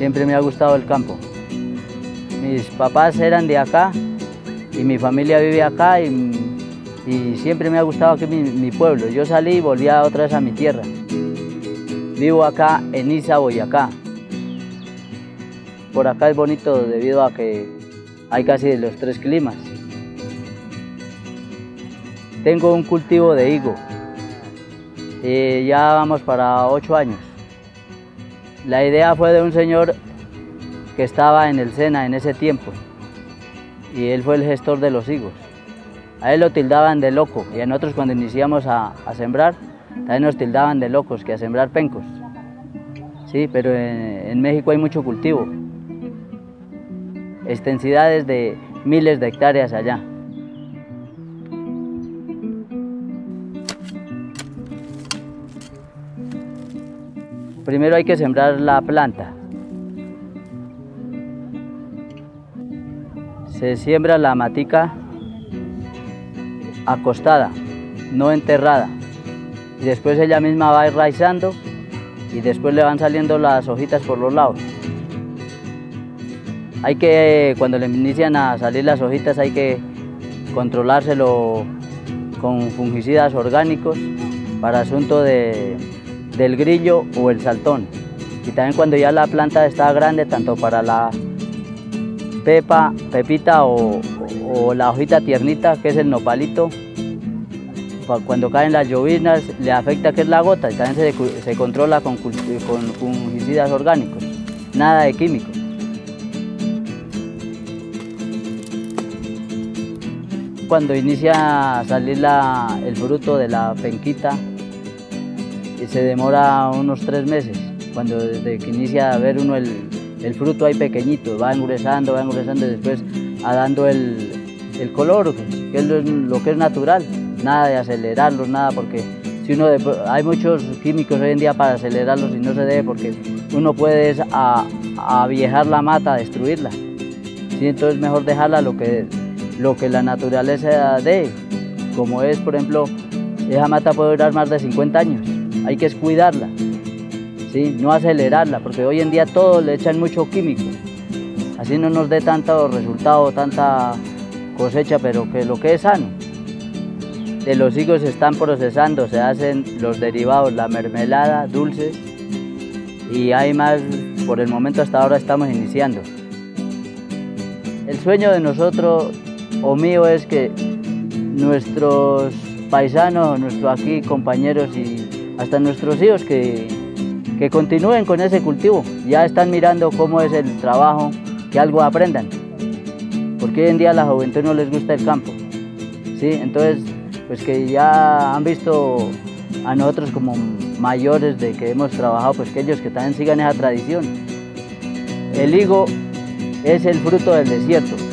Siempre me ha gustado el campo. Mis papás eran de acá y mi familia vive acá y siempre me ha gustado aquí mi pueblo. Yo salí y volví otra vez a mi tierra. Vivo acá en Iza, Boyacá. Por acá es bonito debido a que hay casi de los 3 climas. Tengo un cultivo de higo. Ya vamos para 8 años. La idea fue de un señor que estaba en el SENA en ese tiempo y él fue el gestor de los higos. A él lo tildaban de loco y a nosotros cuando iniciamos a sembrar también nos tildaban de locos, que a sembrar pencos. Sí, pero en México hay mucho cultivo, extensidades de miles de hectáreas allá. Primero hay que sembrar la planta. Se siembra la matica acostada, no enterrada. Y después ella misma va enraizando y después le van saliendo las hojitas por los lados. Cuando le inician a salir las hojitas, hay que controlárselo con fungicidas orgánicos para asunto del grillo o el saltón. Y también cuando ya la planta está grande, tanto para la pepita o la hojita tiernita, que es el nopalito, cuando caen las llovinas le afecta que es la gota y también se controla con fungicidas orgánicos, nada de químicos. Cuando inicia a salir el fruto de la penquita, se demora unos 3 meses, desde que inicia a ver uno el fruto ahí pequeñito, va engruesando y después dando el color, que es lo que es natural, nada de acelerarlos, nada, porque hay muchos químicos hoy en día para acelerarlos y no se debe, porque uno puede aviejar la mata, destruirla. ¿Sí? Entonces es mejor dejarla lo que la naturaleza dé, como es, por ejemplo, esa mata puede durar más de 50 años, hay que cuidarla, ¿sí? No acelerarla, porque hoy en día todo le echan mucho químico, así no nos dé tanto resultado, tanta cosecha, pero que lo que es sano. De los higos se están procesando, se hacen los derivados, la mermelada, dulces, y hay más, por el momento hasta ahora estamos iniciando. El sueño de nosotros, o mío, es que nuestros paisanos, nuestros aquí compañeros y hasta nuestros hijos que continúen con ese cultivo, ya están mirando cómo es el trabajo, que algo aprendan, porque hoy en día a la juventud no les gusta el campo, ¿sí? Entonces, pues que ya han visto a nosotros como mayores de que hemos trabajado, pues que ellos que también sigan esa tradición. El higo es el fruto del desierto.